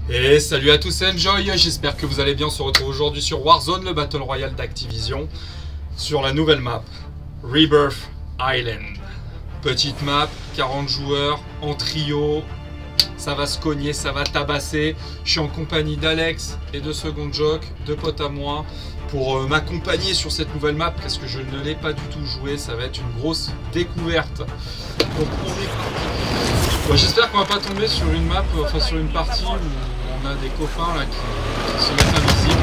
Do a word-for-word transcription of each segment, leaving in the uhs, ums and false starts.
Et salut à tous, Enjoy, j'espère que vous allez bien. On se retrouve aujourd'hui sur Warzone, le Battle Royale d'Activision, sur la nouvelle map, Rebirth Island. Petite map, quarante joueurs, en trio, ça va se cogner, ça va tabasser. Je suis en compagnie d'Alex et de Second Joke, deux potes à moi, pour euh, m'accompagner sur cette nouvelle map, parce que je ne l'ai pas du tout joué, ça va être une grosse découverte. Donc on est... bon, j'espère qu'on va pas tomber sur une map, enfin sur une partie où on a des copains là qui, qui se mettent invisibles.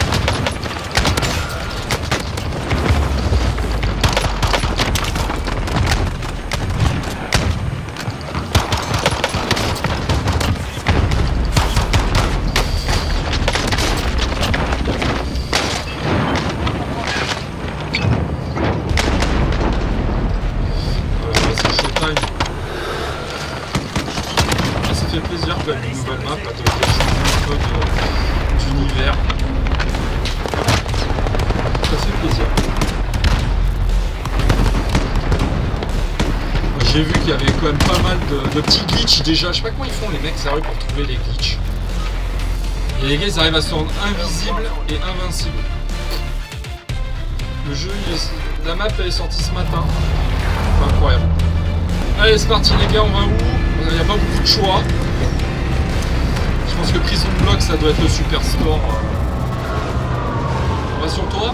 J'ai vu qu'il y avait quand même pas mal de, de petits glitches déjà. Je sais pas comment ils font les mecs sérieux pour trouver les glitches. Et les gars ils arrivent à se rendre invisibles et invincibles. Le jeu, il est... la map elle est sortie ce matin. C'est incroyable. Allez c'est parti les gars, on va où? Il n'y a pas beaucoup de choix. Je pense que Prison Block ça doit être le superstore. On va sur toi.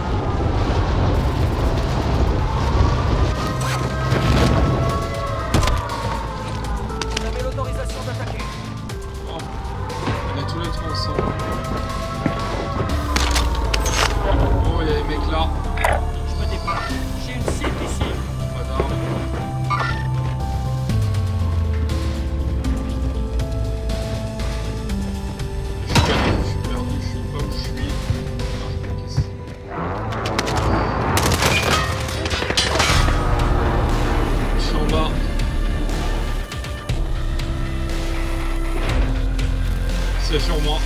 C'est sur moi.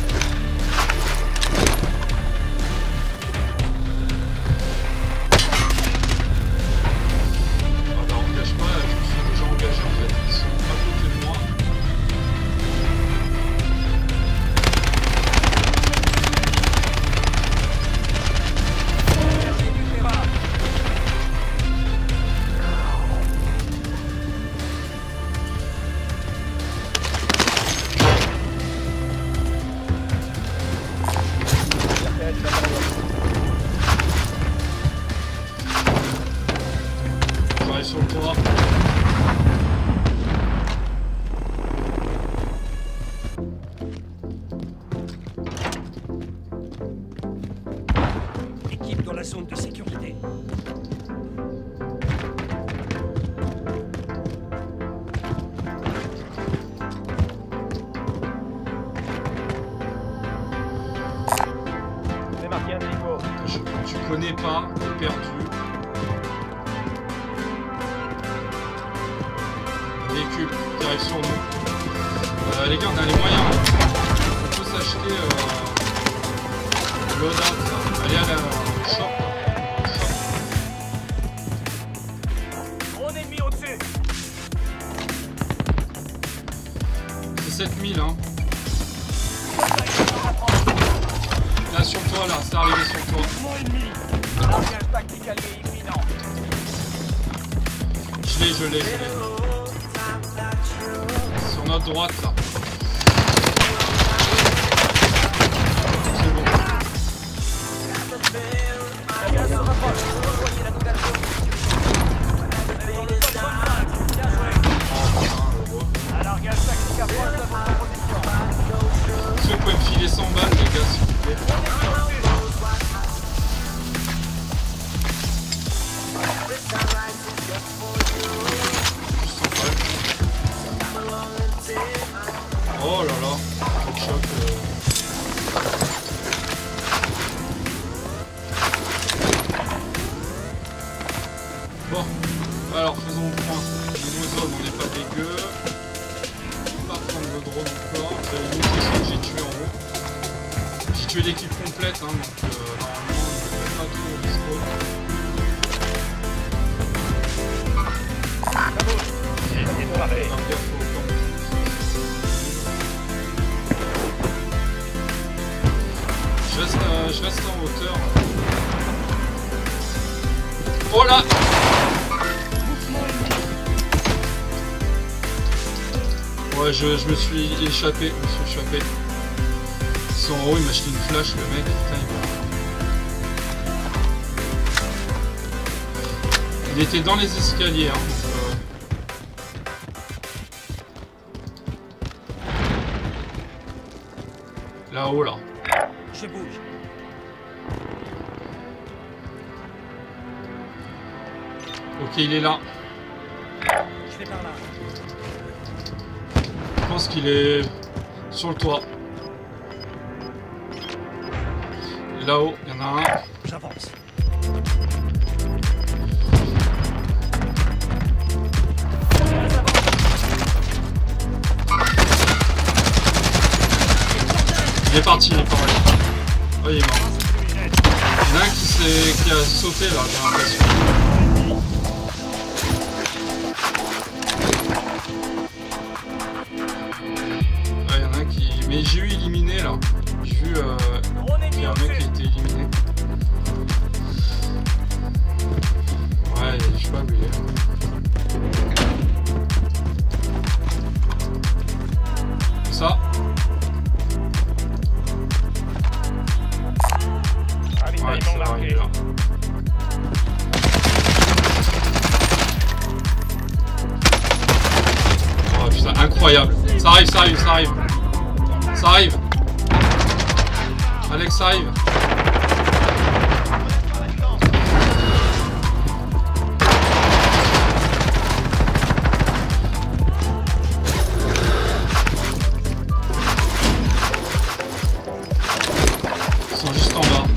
Ah bah engage pas, je me suis déjà engagé en fait, ils sont à côté de moi. Sur le toit. Équipe dans la zone de sécurité. J'ai marqué un hélico. Je, tu connais pas, t'es perdu. Véhicule qui arrive sur nous. Euh, les gars, on a les moyens. On peut s'acheter euh, loadout. Allez à la shop. Drone ennemi au-dessus. C'est sept mille hein. Là sur toi là, c'est arrivé sur toi. Mon ennemi. Engage tactical et imminent. Je l'ai, je l'ai, je l'ai. Sur notre droite là. C'est bon. La gaz se rapproche. Rejoignez la nouvelle zone. Vous êtes dans le top vingt-cinq. Bien joué. Un largage tactique approche de votre position. Si vous pouvez me filer cent balles les gars s'il vous plaît. Oh là là, quel choc. Euh... Bon, alors faisons le point. Niveau zone, on n'est pas dégueu. On va prendre le drone encore. Vous avez vu que j'ai tué en haut. J'ai tué l'équipe complète, hein, donc euh, normalement on ne devrait pas tout au respawn. Ça bouge. J'ai préparé. Faire gaffe au camp. je reste en hauteur. Oh là! Ouais, je, je me suis échappé, je me suis échappé. Ils sont en haut, il m'a acheté une flash, le mec, putain, il... il était dans les escaliers, hein. Euh... Là-haut, là. Je bouge. Ok, il est là. Je vais par là. Je pense qu'il est sur le toit. Là-haut, il y en a un. J'avance. Il est parti, il est parti. Oh, il est mort. Il y en a un qui, qui a sauté là, j'ai l'impression. Ouais, il y en a un qui... Mais j'ai eu éliminé là. J'ai vu euh, qu'il y a un mec qui a été éliminé. Ouais, je sais pas où il est. Comme ça. Ouais, ça va, il est là. Oh putain, incroyable. Ça arrive, ça arrive, ça arrive. Ça arrive. Alex, ça arrive. Ils sont juste en bas.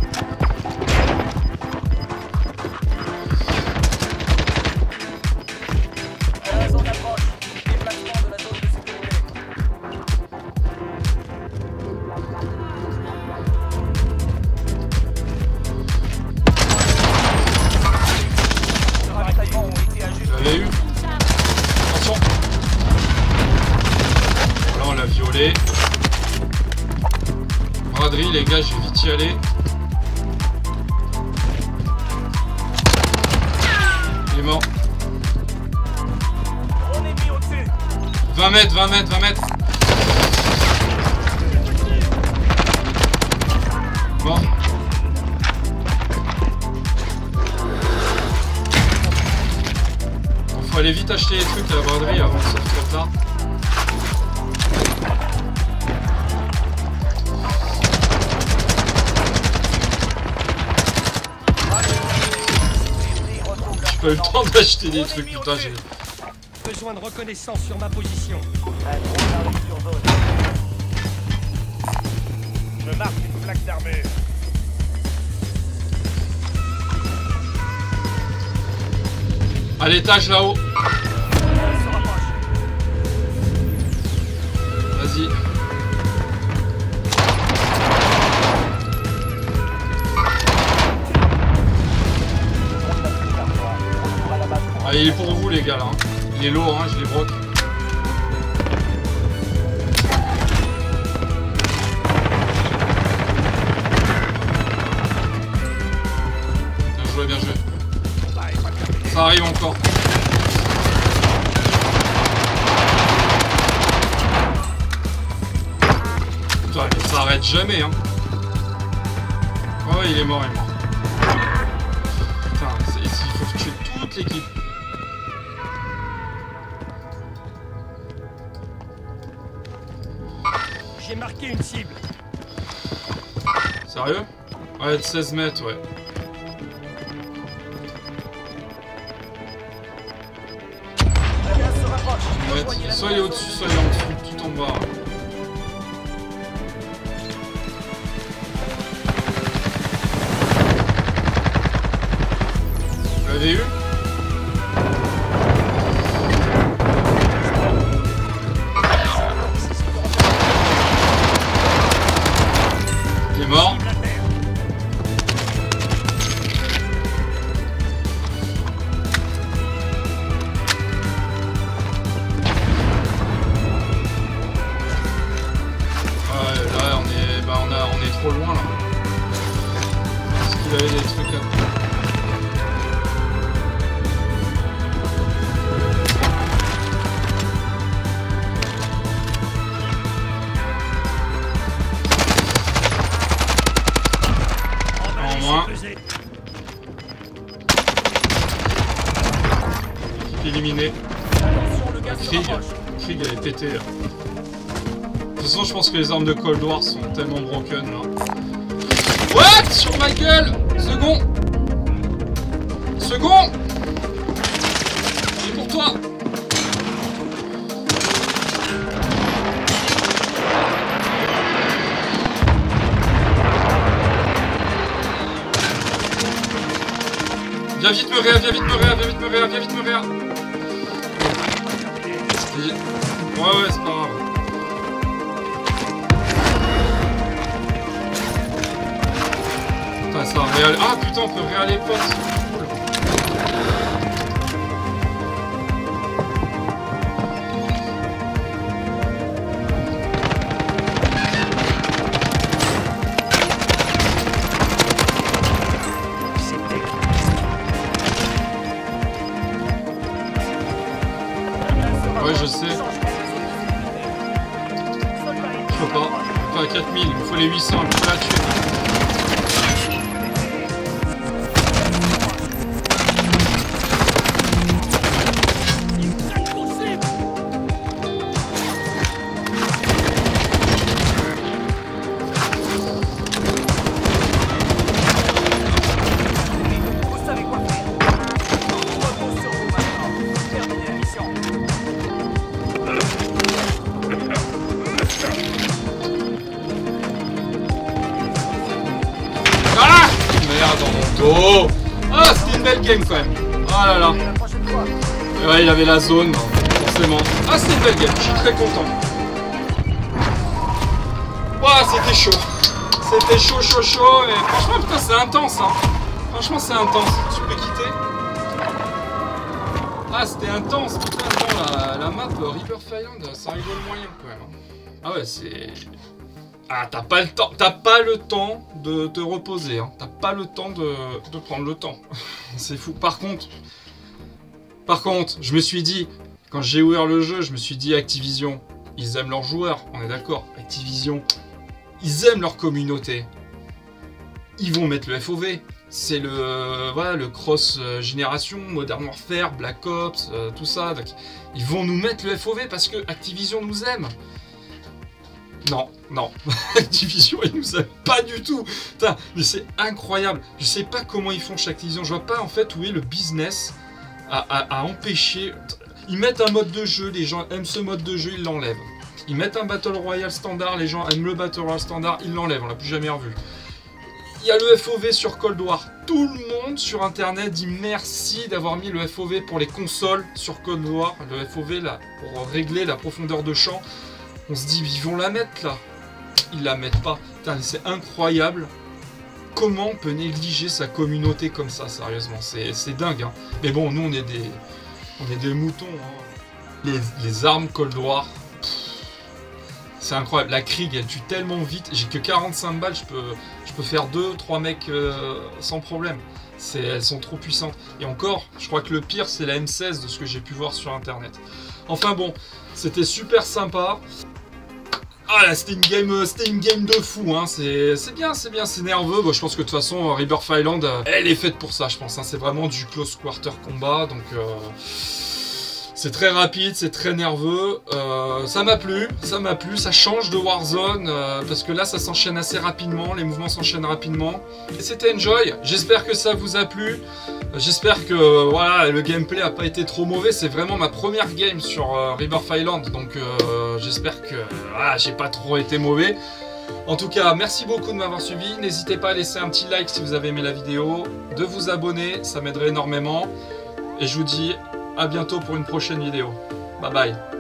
Braderie, les gars, je vais vite y aller. Il est mort. vingt mètres, vingt mètres, vingt mètres. Mort. Bon, faut aller vite acheter les trucs à la braderie avant que ça soit trop tard. J'ai pas eu le temps d'acheter des trucs, putain, j'ai... Besoin de reconnaissance sur ma position. Je marque une plaque d'armure. À l'étage là-haut. Vas-y. Ah, il est pour vous les gars là. Il est lourd, hein, je les broque. Bien joué, bien joué. Ça arrive encore. Putain, mais ça arrête jamais, hein. Oh, ouais, il est mort, il est mort. Putain, il faut tuer toute l'équipe. J'ai marqué une cible. Sérieux? Ouais, de seize mètres, ouais. Ouais, soit il est au-dessus, soit il est en dessous, tout en bas. Vous l'avez eu? Il est mort. Trop loin là. vous avez des trucs là. En moins. Éliminé. Krieg, Krieg elle est pétée là. De toute façon je pense que les armes de Cold War sont tellement broken là. What? Sur ma gueule! Second! Second! C'est pour toi! Viens vite me réa, viens vite me réa, viens vite me réa, viens vite me réa! Ouais ouais c'est pas grave. Putain ça réal... Ah putain on peut réaler les potes. Ouais je sais. Je peux pas. Enfin quatre mille, il me faut les huit cents, il me faut la tuer. Oh, ah, c'était une belle game quand même. Oh là là. Ouais, il avait la zone, forcément. Ah, c'était une belle game, je suis très content. Ouah, c'était chaud. C'était chaud, chaud, chaud. Et franchement, putain, c'est intense. Hein. Franchement, c'est intense. Tu peux quitter. Ah, c'était intense. Putain, attends, la, la map euh, Rebirth Island, ça rigole moyen quand même. Ah ouais, c'est... Ah, t'as pas le temps, t'as pas le temps de te reposer, hein. T'as pas le temps de, de prendre le temps. C'est fou. Par contre, par contre, je me suis dit, quand j'ai ouvert le jeu, je me suis dit Activision, ils aiment leurs joueurs, on est d'accord. Activision, ils aiment leur communauté. Ils vont mettre le F O V. C'est le, voilà, le cross génération, Modern Warfare, Black Ops, euh, tout ça. Donc, ils vont nous mettre le F O V parce que Activision nous aime. Non, non, Activision, ils nous aiment pas du tout. Putain, mais c'est incroyable. Je sais pas comment ils font chez Activision. Je vois pas en fait où est le business à, à, à empêcher. Ils mettent un mode de jeu, les gens aiment ce mode de jeu, ils l'enlèvent. Ils mettent un Battle Royale standard, les gens aiment le Battle Royale standard, ils l'enlèvent, on l'a plus jamais revu. Il y a le F O V sur Cold War. Tout le monde sur internet dit merci d'avoir mis le F O V pour les consoles sur Cold War. Le F O V là, pour régler la profondeur de champ. On se dit, ils vont la mettre là. Ils la mettent pas. C'est incroyable. Comment on peut négliger sa communauté comme ça, sérieusement. C'est dingue. Hein. Mais bon, nous, on est des, on est des moutons. Hein. Les, les armes Cold War, c'est incroyable. La Krieg, elle tue tellement vite. J'ai que quarante-cinq balles. Je peux, je peux faire deux, trois mecs euh, sans problème. Elles sont trop puissantes. Et encore, je crois que le pire, c'est la M seize de ce que j'ai pu voir sur internet. Enfin bon, c'était super sympa. Ah là, c'était une game, c'était une game de fou, hein. C'est bien, c'est bien, c'est nerveux. Bon, je pense que de toute façon, Rebirth Island, elle est faite pour ça, je pense. Hein. C'est vraiment du close quarter combat, donc euh, c'est très rapide, c'est très nerveux. Euh, ça m'a plu, ça m'a plu. Ça change de Warzone euh, parce que là, ça s'enchaîne assez rapidement, les mouvements s'enchaînent rapidement. Et c'était enjoy. J'espère que ça vous a plu. J'espère que euh, voilà, le gameplay n'a pas été trop mauvais. C'est vraiment ma première game sur euh, Rebirth Island. Donc euh, j'espère que euh, voilà, j'ai pas trop été mauvais. En tout cas, merci beaucoup de m'avoir suivi. N'hésitez pas à laisser un petit like si vous avez aimé la vidéo. De vous abonner, ça m'aiderait énormément. Et je vous dis à bientôt pour une prochaine vidéo. Bye bye.